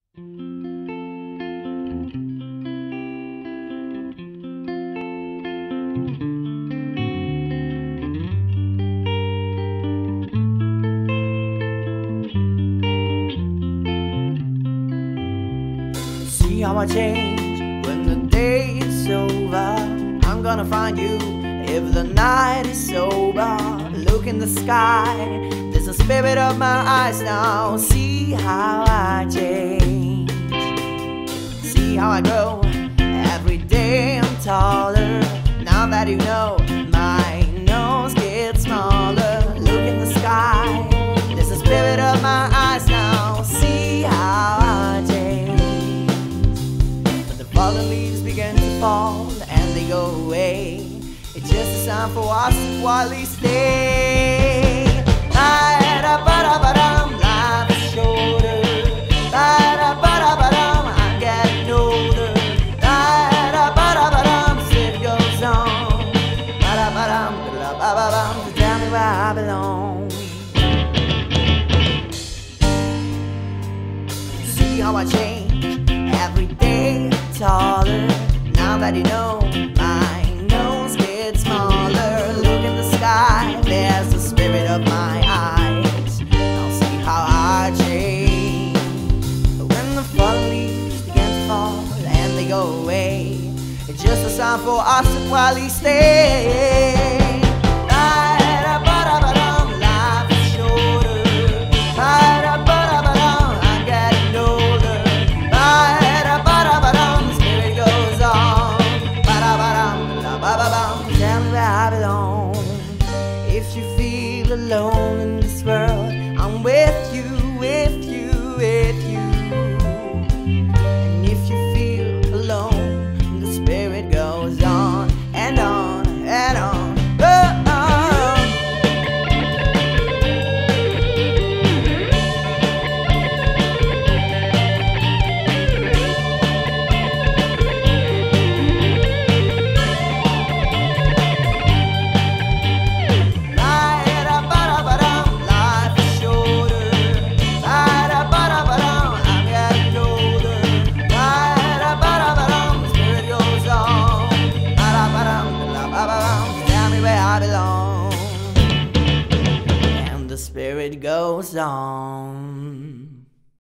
See how I change when the day is over. I'm gonna find you if the night is sober. Look in the sky, there's a spirit of my eyes now. See how I change, see how I grow. Every day I'm taller. Now that you know, my nose gets smaller. Look in the sky, there's a spirit of my eyes now. See how I change. But the fallen leaves begin to fall and they go away. It's just a sign for us to quietly stay. Ba-da-ba-da-ba-dum, life is shorter. Ba-da-ba-da-ba-dum, I'm getting older. Ba-da-ba-da-ba-dum, the city goes on. Ba-da-ba-dum, ba-da-ba-dum, so tell me where I belong. See how I change every day, taller. Now that you know, my nose gets smaller. Look in the sky, there's the spirit of my eyes. Now see how I change. When the fallen leaves begin to fall and they go away, it's just a sign for us to quietly stay. Ba-da-ba-da-ba-dum, life is shorter. Ba-da-ba-da-ba-dum, I'm getting older. Ba-da-ba-da-ba-dum, the spirit goes on. Ba-da-ba-dum, ba-da-ba-dum, tell me where I belong. If you feel alone in this world, I'm with you, with you, with you. And if you feel alone, the spirit goes on and on and on. Oh, oh. Ba-da-ba-da-ba-dum, life is shorter. Ba-da-ba-da-ba-dum, I'm getting older. Ba-da-ba-da-ba-dum, the spirit goes on. Ba-da-ba-dum, ba-da-ba-dum, tell me where I belong. And the spirit goes on.